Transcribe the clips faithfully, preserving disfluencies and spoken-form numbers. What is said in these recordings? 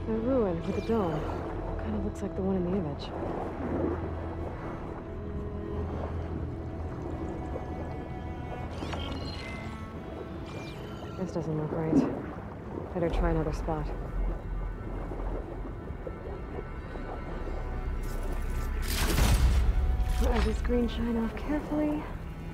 The ruin with the dome. Kind of looks like the one in the image. This doesn't look right. Better try another spot. Let this green shine off carefully.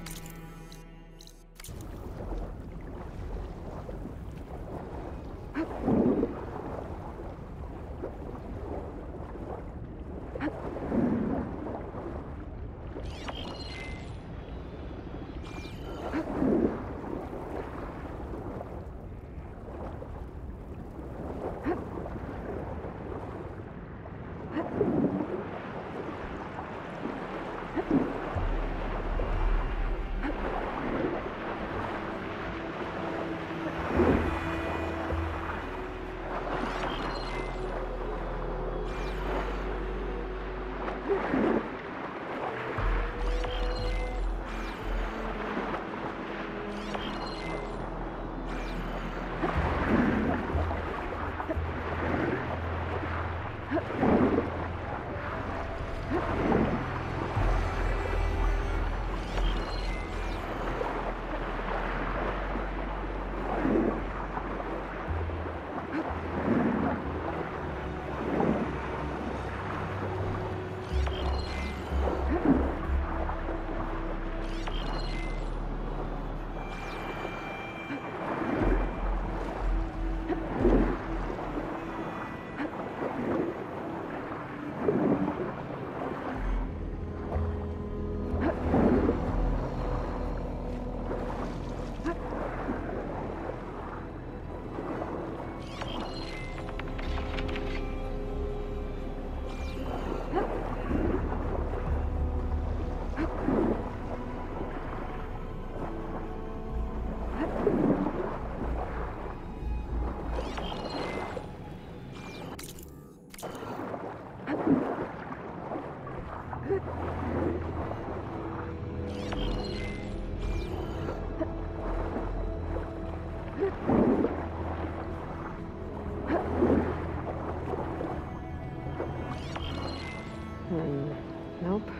Hmm. Nope.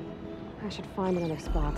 I should find another spot.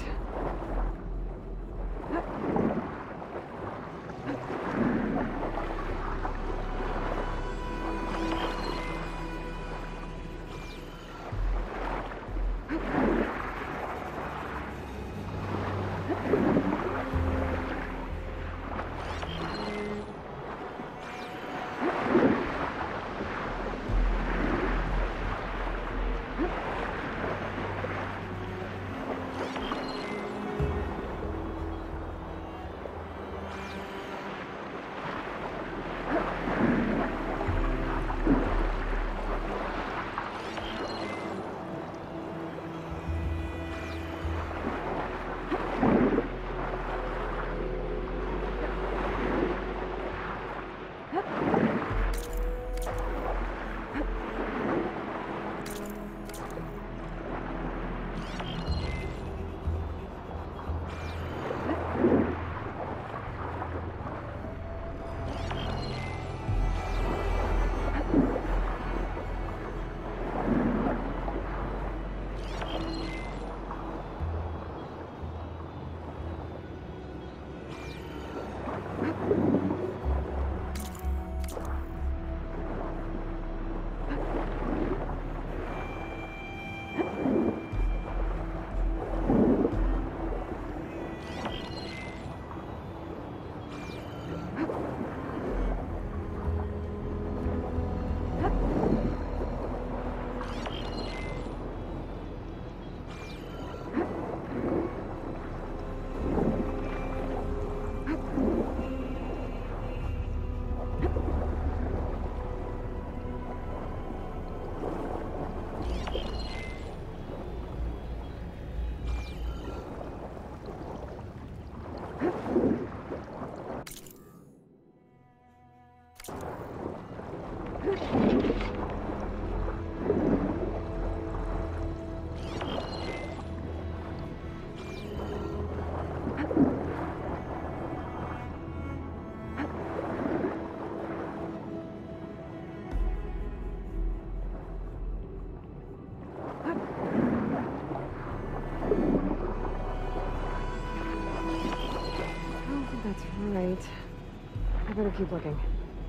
Better keep looking.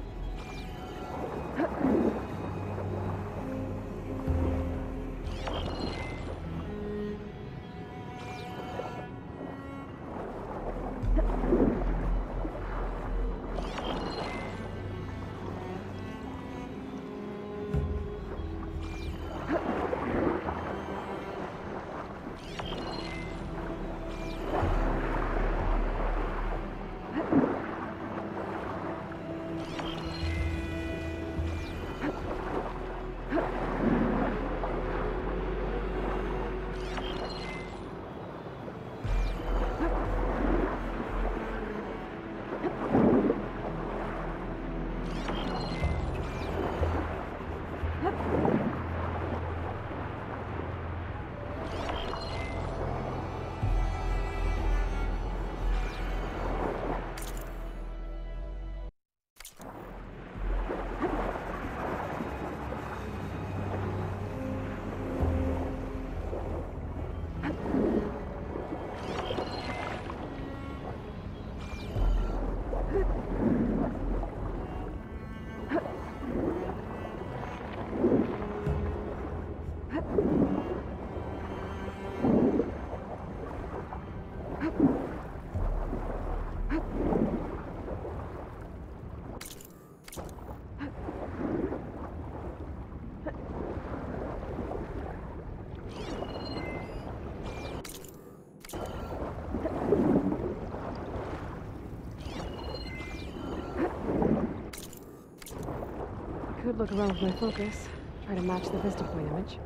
Could look around with my focus. Try to match the Vista Point image.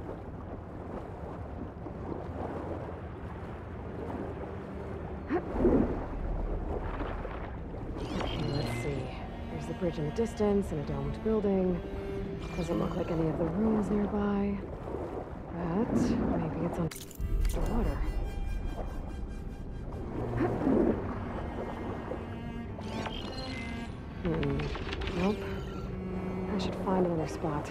Okay, let's see. There's the bridge in the distance and a domed building. Doesn't look like any of the ruins nearby. But maybe it's under water. Hmm. Nope. I should find another spot.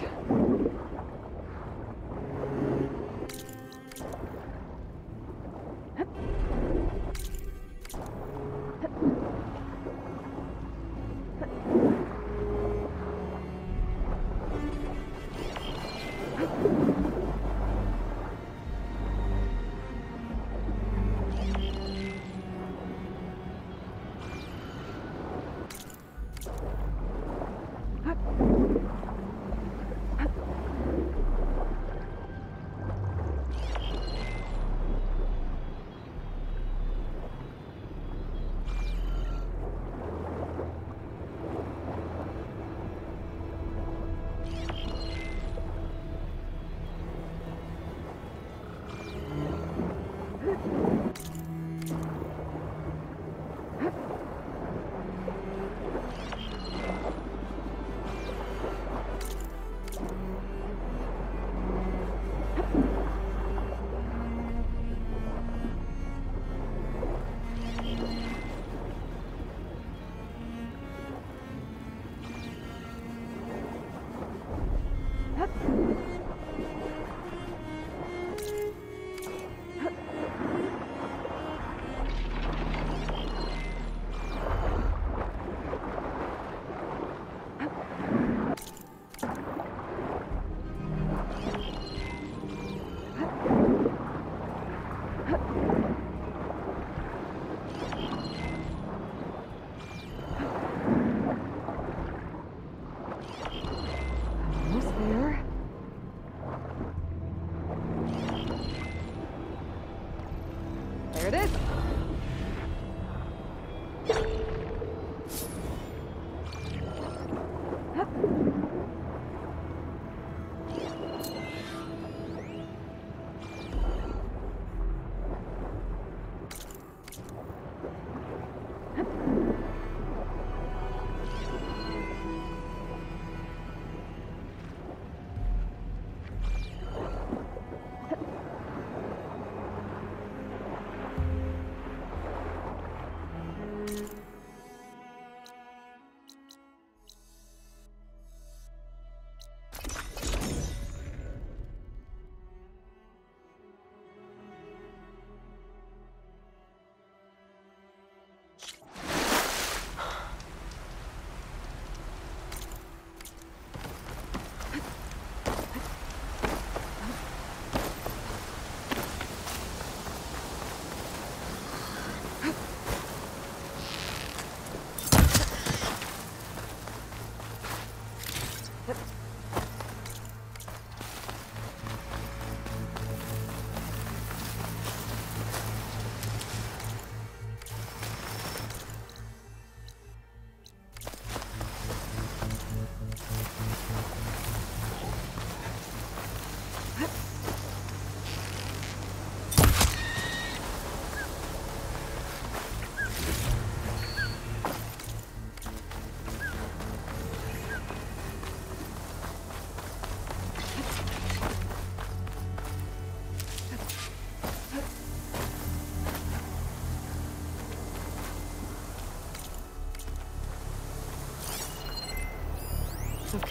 There it is.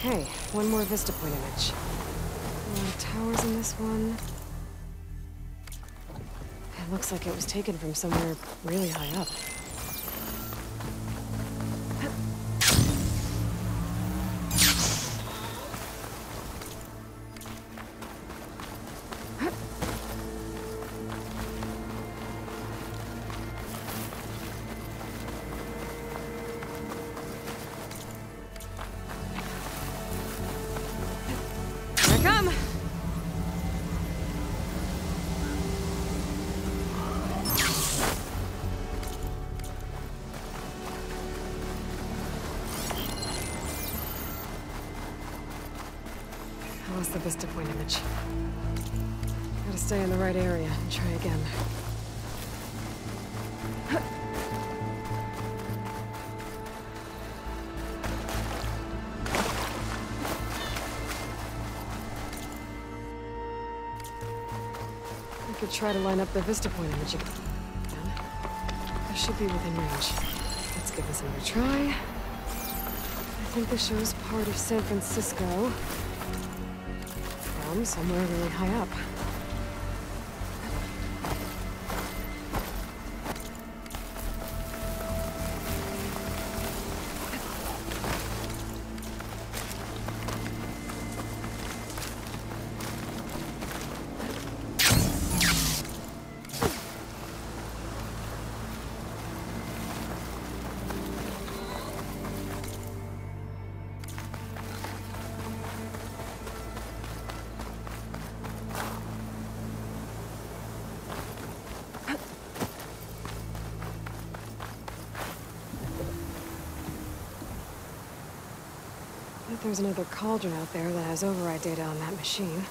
Okay, one more Vista Point image. A lot of towers in this one. It looks like it was taken from somewhere really high up. I lost the Vista Point image. Gotta stay in the right area and try again. I could try to line up the Vista Point image again. I should be within range. Let's give this another try. I think this shows part of San Francisco. From somewhere really high up. There's another cauldron out there that has override data on that machine.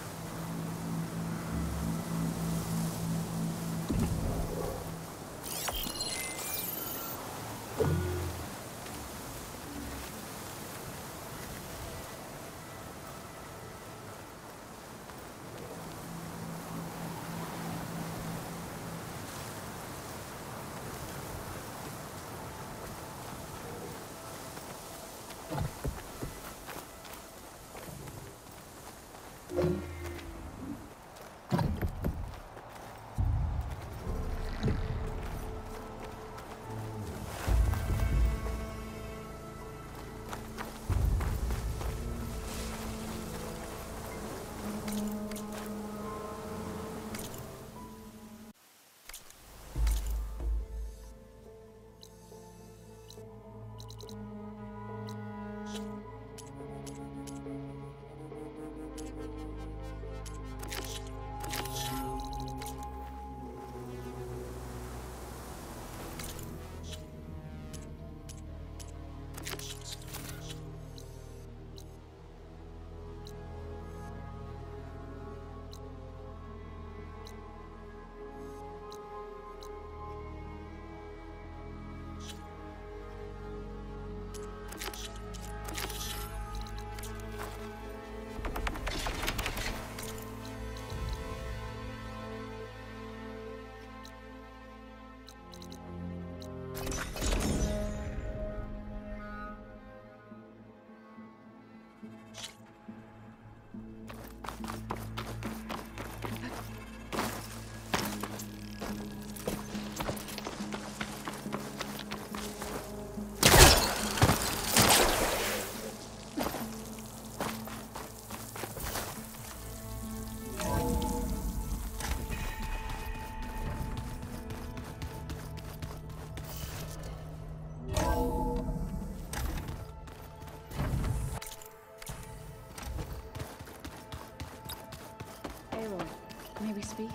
May we speak?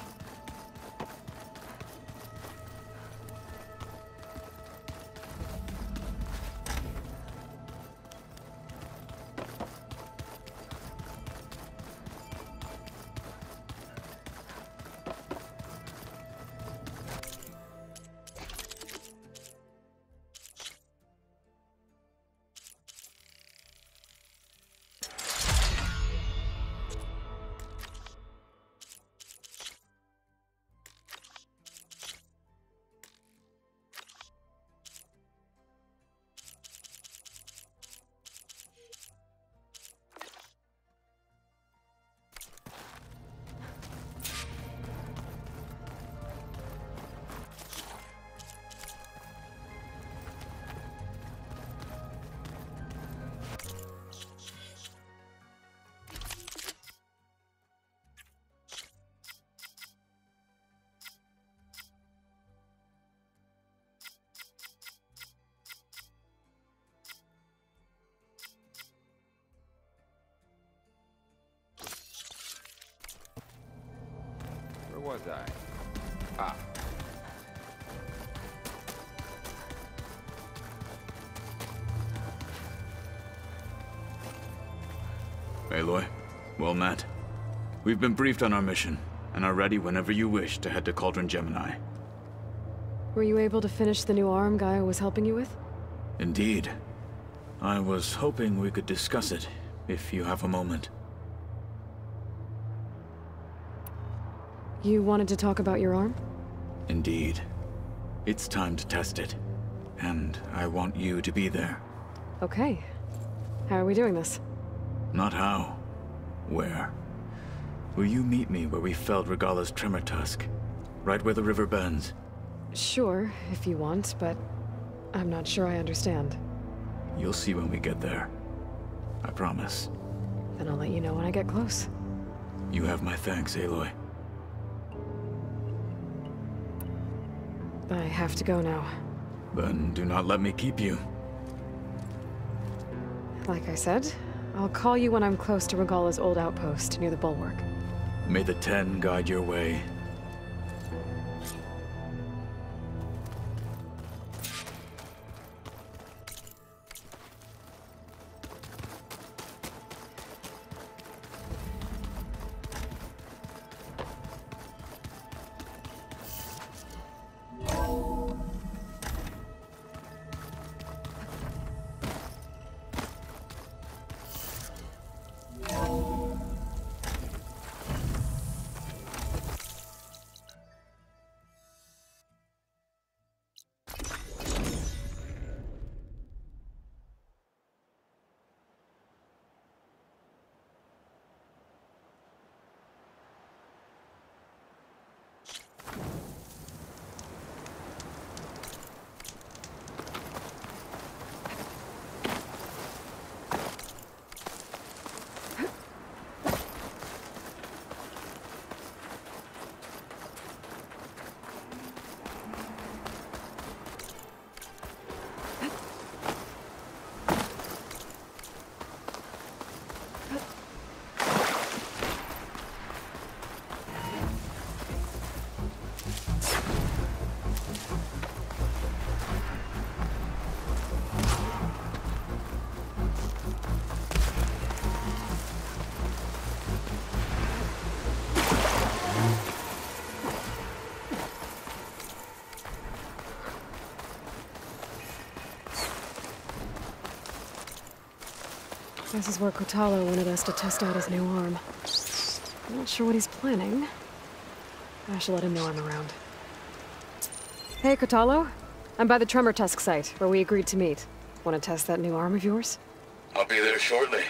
was I? Ah. Aloy, well met. We've been briefed on our mission, and are ready whenever you wish to head to Cauldron Gemini. Were you able to finish the new arm Gaia was helping you with? Indeed. I was hoping we could discuss it, if you have a moment. You wanted to talk about your arm? Indeed. It's time to test it. And I want you to be there. Okay. How are we doing this? Not how. Where? Will you meet me where we felled Regalla's Tremor Tusk? Right where the river bends? Sure, if you want, but I'm not sure I understand. You'll see when we get there. I promise. Then I'll let you know when I get close. You have my thanks, Aloy. I have to go now. Then do not let me keep you. Like I said, I'll call you when I'm close to Regalla's old outpost near the bulwark. May the Ten guide your way. This is where Kotallo wanted us to test out his new arm. I'm not sure what he's planning. I should let him know I'm around. Hey, Kotallo. I'm by the Tremor Tusk site, where we agreed to meet. Want to test that new arm of yours? I'll be there shortly.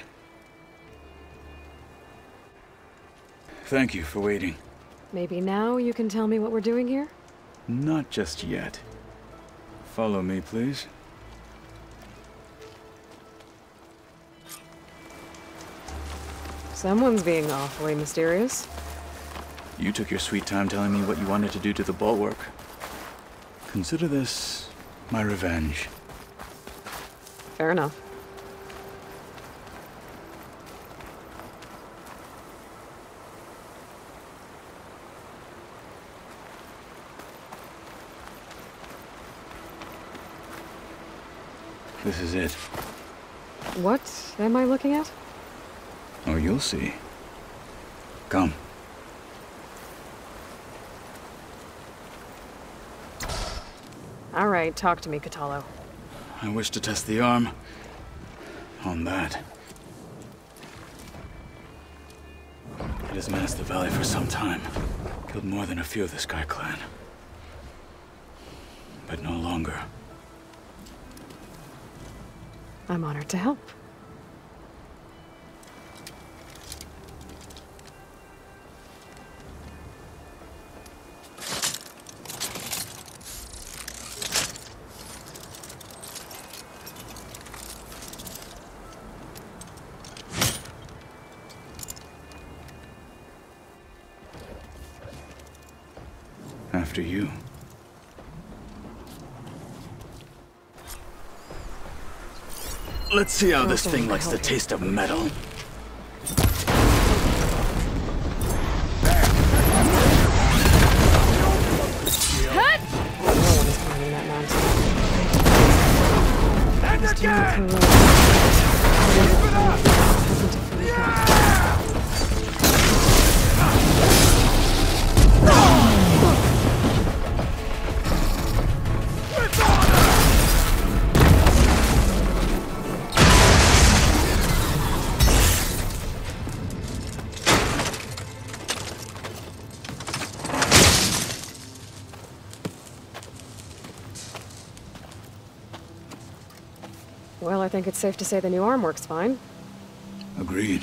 Thank you for waiting. Maybe now you can tell me what we're doing here? Not just yet. Follow me, please. Someone's being awfully mysterious. You took your sweet time telling me what you wanted to do to the bulwark. Consider this my revenge. Fair enough. This is it. What am I looking at? Oh, you'll see. Come. All right, talk to me, Kotallo. I wish to test the arm on that. It has menaced the valley for some time. Killed more than a few of the Sky Clan. But no longer. I'm honored to help. After you. Let's see how this thing likes the taste of metal. Well, I think it's safe to say the new arm works fine. Agreed.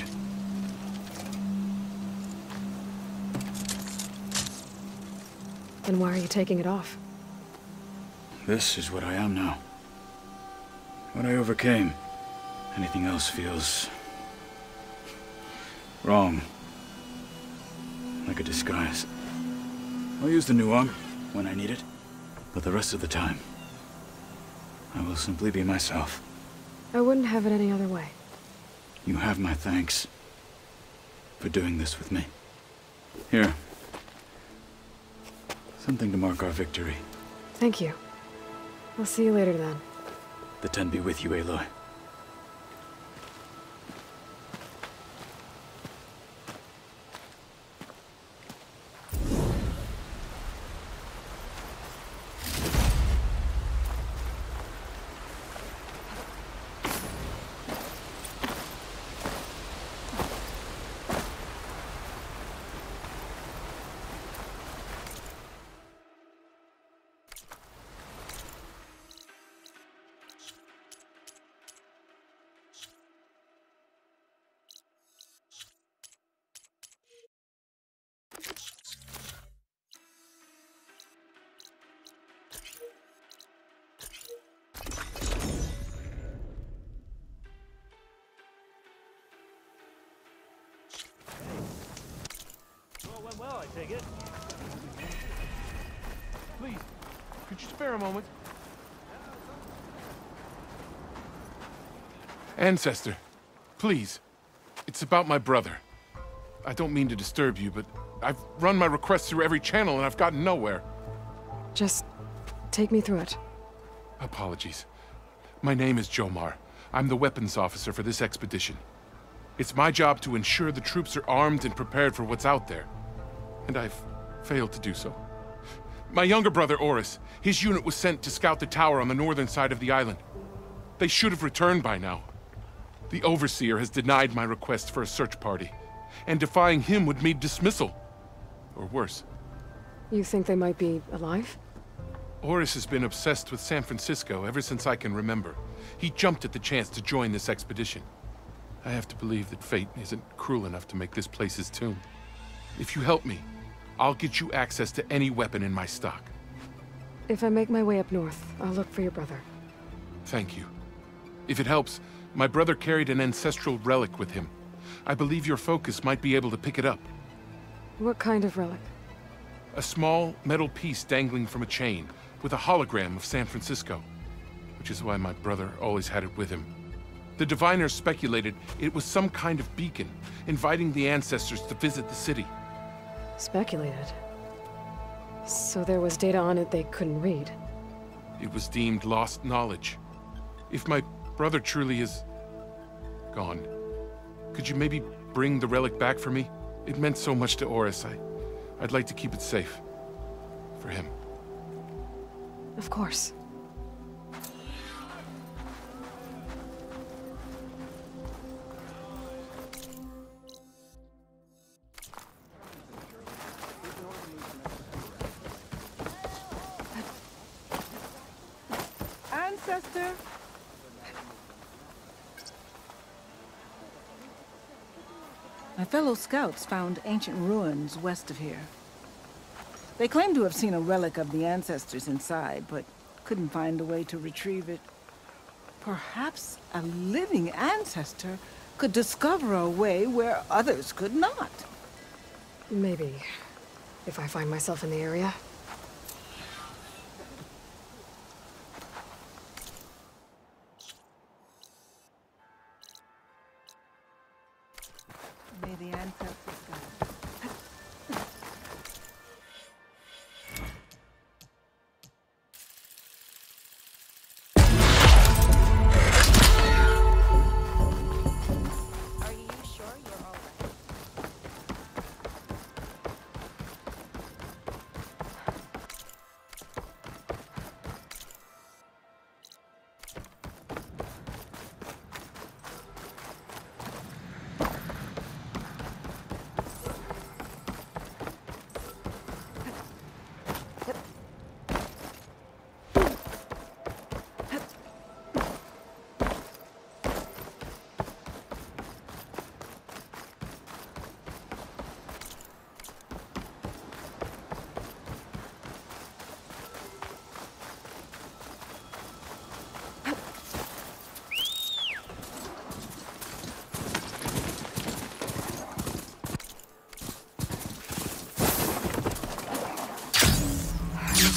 Then why are you taking it off? This is what I am now. What I overcame. Anything else feels... wrong. Like a disguise. I'll use the new arm when I need it, but the rest of the time, I will simply be myself. I wouldn't have it any other way. You have my thanks for doing this with me. Here. Something to mark our victory. Thank you. I'll see you later then. The Ten be with you, Aloy. Well, I take it. Please, could you spare a moment? Ancestor, please. It's about my brother. I don't mean to disturb you, but I've run my requests through every channel and I've gotten nowhere. Just take me through it. Apologies. My name is Jomar. I'm the weapons officer for this expedition. It's my job to ensure the troops are armed and prepared for what's out there. And I've failed to do so. My younger brother, Oris, his unit was sent to scout the tower on the northern side of the island. They should have returned by now. The Overseer has denied my request for a search party, and defying him would mean dismissal. Or worse. You think they might be alive? Oris has been obsessed with San Francisco ever since I can remember. He jumped at the chance to join this expedition. I have to believe that fate isn't cruel enough to make this place his tomb. If you help me, I'll get you access to any weapon in my stock. If I make my way up north, I'll look for your brother. Thank you. If it helps, my brother carried an ancestral relic with him. I believe your focus might be able to pick it up. What kind of relic? A small metal piece dangling from a chain, with a hologram of San Francisco. Which is why my brother always had it with him. The diviners speculated it was some kind of beacon, inviting the ancestors to visit the city. Speculated? So there was data on it they couldn't read? It was deemed lost knowledge. If my brother truly is... gone, could you maybe bring the relic back for me? It meant so much to Oris. I, I'd like to keep it safe. For him. Of course. Ancestor? My fellow scouts found ancient ruins west of here. They claim to have seen a relic of the ancestors inside, but couldn't find a way to retrieve it. Perhaps a living ancestor could discover a way where others could not. Maybe. If I find myself in the area. May the ancestors guide. Are you sure you're all right?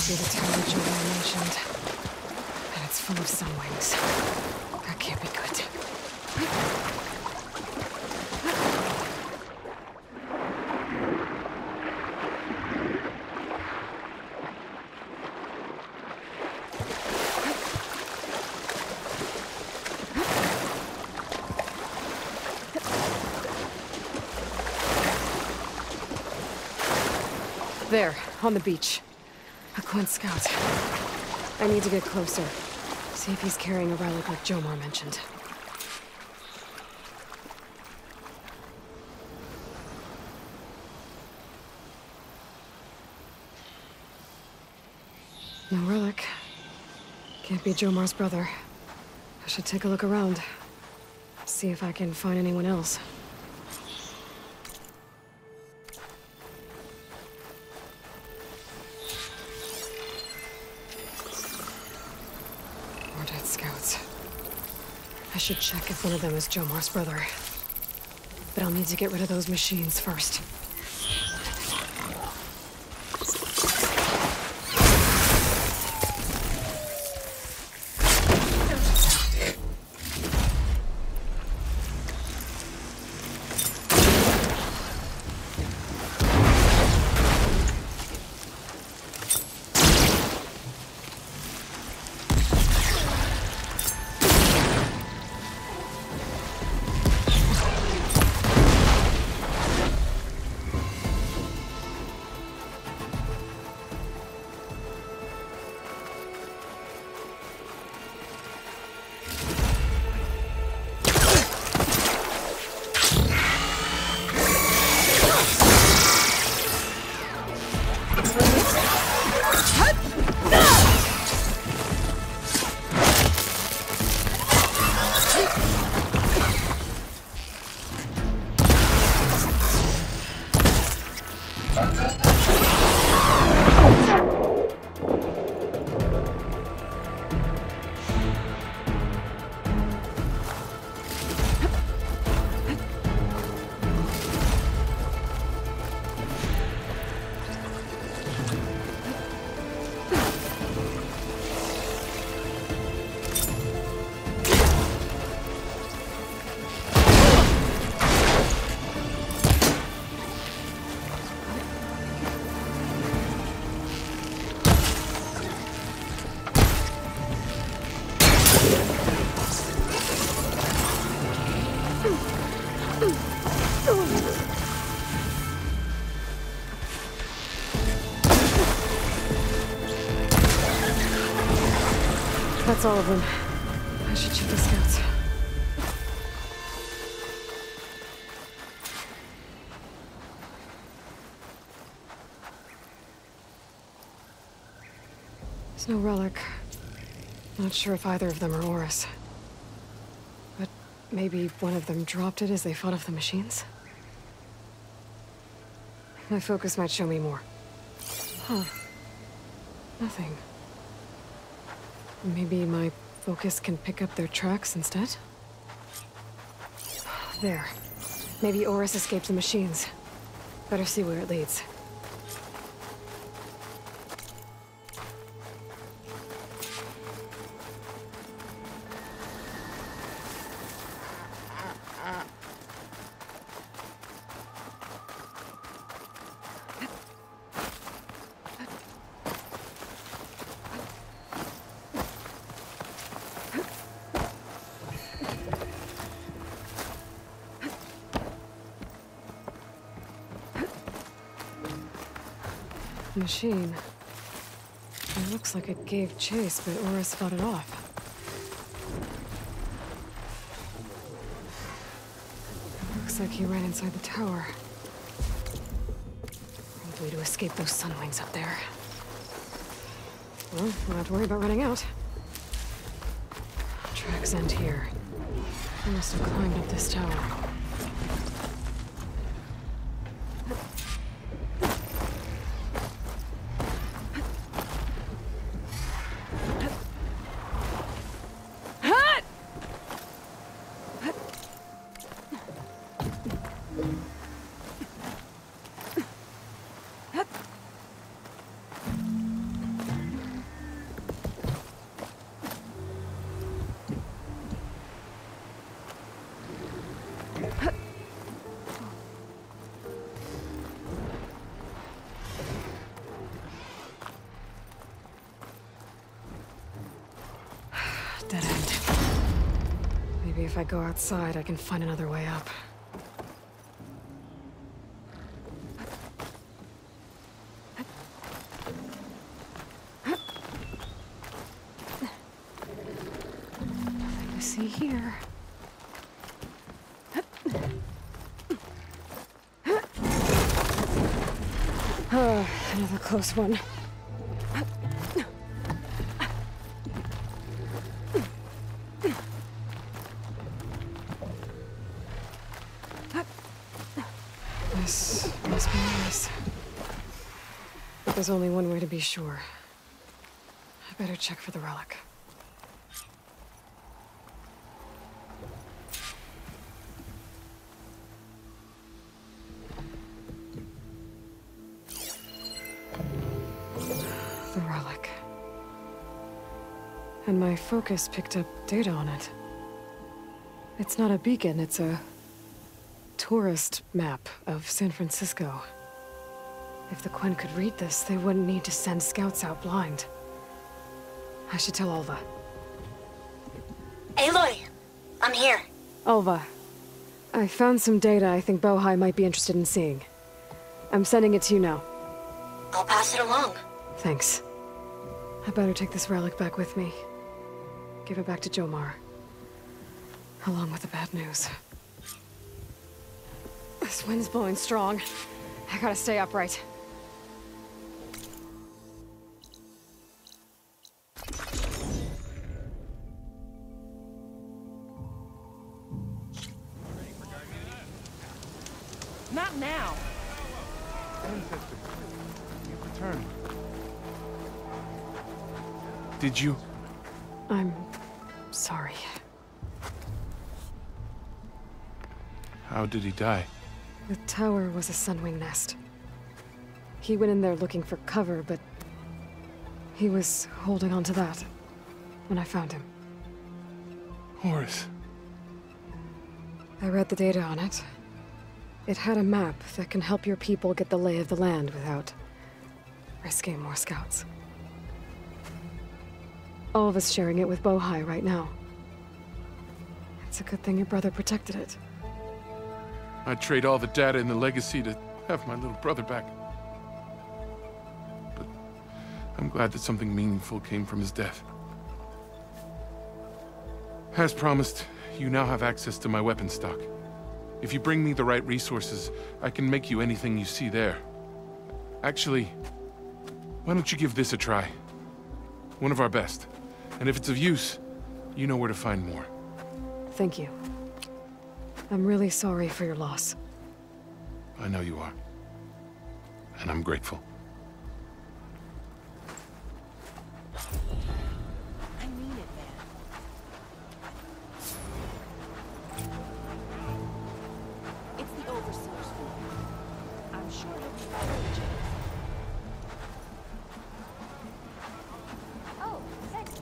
be the tower Joel mentioned. And it's full of sunwings. That can't be good. There, on the beach. A Quinn scout. I need to get closer. See if he's carrying a relic like Jomar mentioned. No relic. Can't be Jomar's brother. I should take a look around. See if I can find anyone else. More dead scouts. I should check if one of them is Jomar's brother. But I'll need to get rid of those machines first. That's all of them. I should check the scouts. There's no relic. Not sure if either of them are Oris. But maybe one of them dropped it as they fought off the machines? My focus might show me more. Huh. Nothing. Maybe my focus can pick up their tracks instead? There. Maybe Oris escaped the machines. Better see where it leads. Machine. It looks like it gave chase, but Oris fought it off. It looks like he ran inside the tower. Probably to escape those sunwings up there. Well, don't have to worry about running out. Tracks end here. He must have climbed up this tower. Dead end. Maybe if I go outside, I can find another way up. Nothing to see here. Oh, another close one. This must be nice. But there's only one way to be sure. I better check for the relic. The relic. And my focus picked up data on it. It's not a beacon, it's a tourist map of San Francisco. If the Quen could read this, they wouldn't need to send scouts out blind. I should tell Alva. Aloy! I'm here. Alva, I found some data I think Bohai might be interested in seeing. I'm sending it to you now. I'll pass it along. Thanks. I better take this relic back with me. Give it back to Jomar. Along with the bad news. This wind's blowing strong. I gotta stay upright. Not now. Ancestor, you've returned. Did you? I'm sorry. How did he die? The tower was a Sunwing nest. He went in there looking for cover, but he was holding on to that when I found him. Horus. I read the data on it. It had a map that can help your people get the lay of the land without risking more scouts. All of us sharing it with Bohai right now. It's a good thing your brother protected it. I'd trade all the data in the legacy to have my little brother back. But I'm glad that something meaningful came from his death. As promised, you now have access to my weapon stock. If you bring me the right resources, I can make you anything you see there. Actually, why don't you give this a try? One of our best. And if it's of use, you know where to find more. Thank you. I'm really sorry for your loss. I know you are. And I'm grateful. I mean it, man. It's the Overseer's fault. I'm sure he'll be better, James. Oh, thanks.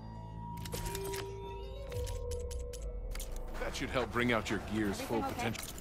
That should help bring out your gear's full potential.